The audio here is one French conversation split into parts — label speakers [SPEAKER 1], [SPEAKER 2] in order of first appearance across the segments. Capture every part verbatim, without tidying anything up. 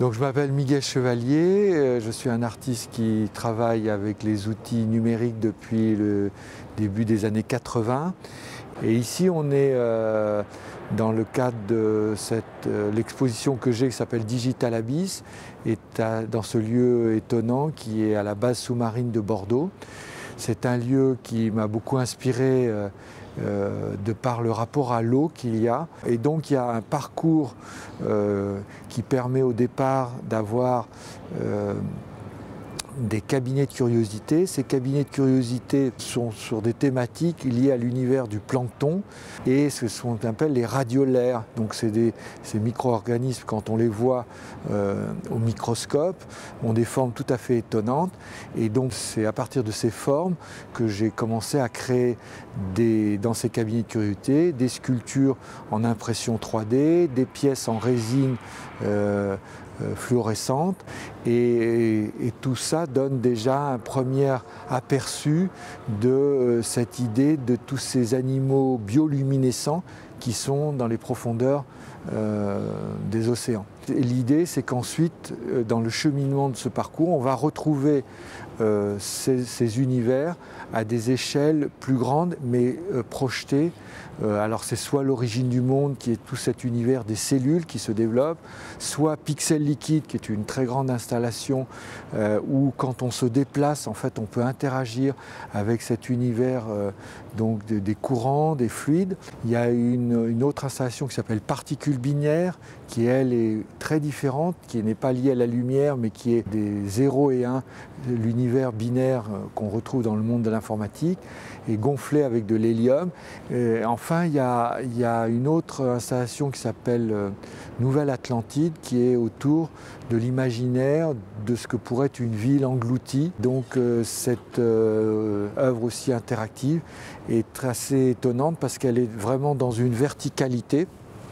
[SPEAKER 1] Donc, je m'appelle Miguel Chevalier, je suis un artiste qui travaille avec les outils numériques depuis le début des années quatre-vingt. Et ici, on est euh, dans le cadre de cette, euh, l'exposition que j'ai qui s'appelle Digital Abyss, est à, dans ce lieu étonnant qui est à la base sous-marine de Bordeaux. C'est un lieu qui m'a beaucoup inspiré euh, euh, de par le rapport à l'eau qu'il y a. Et donc il y a un parcours euh, qui permet au départ d'avoir euh, des cabinets de curiosité. Ces cabinets de curiosité sont sur des thématiques liées à l'univers du plancton et ce qu'on appelle les radiolaires. Donc c'est des, ces micro-organismes, quand on les voit euh, au microscope, ont des formes tout à fait étonnantes. Et donc c'est à partir de ces formes que j'ai commencé à créer des, dans ces cabinets de curiosité des sculptures en impression trois D, des pièces en résine euh, Euh, fluorescentes et, et, et tout ça donne déjà un premier aperçu de euh, cette idée de tous ces animaux bioluminescents qui sont dans les profondeurs euh, des océans. L'idée, c'est qu'ensuite, euh, dans le cheminement de ce parcours, on va retrouver euh, ces, ces univers à des échelles plus grandes, mais euh, projetées. Euh, alors c'est soit l'origine du monde, qui est tout cet univers des cellules qui se développent, soit Pixel Liquide, qui est une très grande installation euh, où quand on se déplace, en fait, on peut interagir avec cet univers euh, donc de, des courants, des fluides. Il y a une, une autre installation qui s'appelle Particules binaires, qui elle est très différente, qui n'est pas liée à la lumière, mais qui est des zéro et un, l'univers binaire qu'on retrouve dans le monde de l'informatique, et gonflé avec de l'hélium. Enfin, il y, a, il y a une autre installation qui s'appelle Nouvelle Atlantide, qui est autour de l'imaginaire de ce que pourrait être une ville engloutie. Donc euh, cette euh, œuvre aussi interactive est assez étonnante parce qu'elle est vraiment dans une verticalité.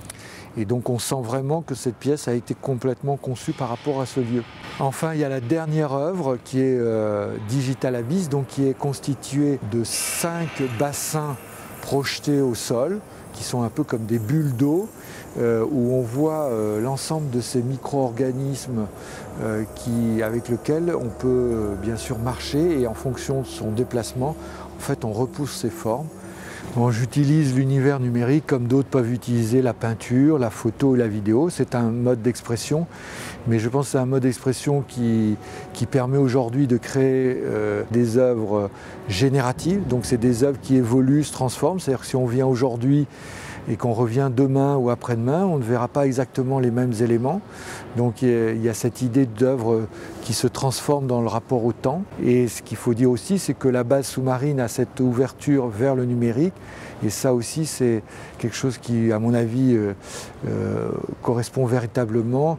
[SPEAKER 1] Et donc on sent vraiment que cette pièce a été complètement conçue par rapport à ce lieu. Enfin, il y a la dernière œuvre qui est euh, Digital Abyss, donc qui est constituée de cinq bassins projetés au sol, qui sont un peu comme des bulles d'eau, euh, où on voit euh, l'ensemble de ces micro-organismes euh, qui, avec lesquels on peut euh, bien sûr marcher, et en fonction de son déplacement, en fait, on repousse ces formes. Bon, j'utilise l'univers numérique comme d'autres peuvent utiliser la peinture, la photo et la vidéo. C'est un mode d'expression, mais je pense que c'est un mode d'expression qui, qui permet aujourd'hui de créer euh, des œuvres génératives. Donc c'est des œuvres qui évoluent, se transforment. C'est-à-dire que si on vient aujourd'hui et qu'on revient demain ou après-demain, on ne verra pas exactement les mêmes éléments. Donc il y a cette idée d'œuvre qui se transforme dans le rapport au temps. Et ce qu'il faut dire aussi, c'est que la base sous-marine a cette ouverture vers le numérique. Et ça aussi, c'est quelque chose qui, à mon avis, euh, euh, correspond véritablement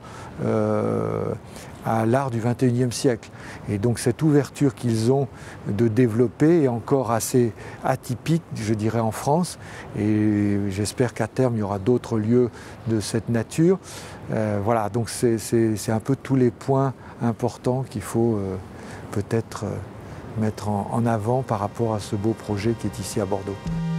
[SPEAKER 1] euh, à l'art du vingt et unième siècle. Et donc cette ouverture qu'ils ont de développer est encore assez atypique, je dirais, en France. Et j'espère qu'à terme, il y aura d'autres lieux de cette nature. Euh, voilà, donc c'est, c'est, c'est un peu tous les points importants qu'il faut euh, peut-être euh, mettre en, en avant par rapport à ce beau projet qui est ici à Bordeaux.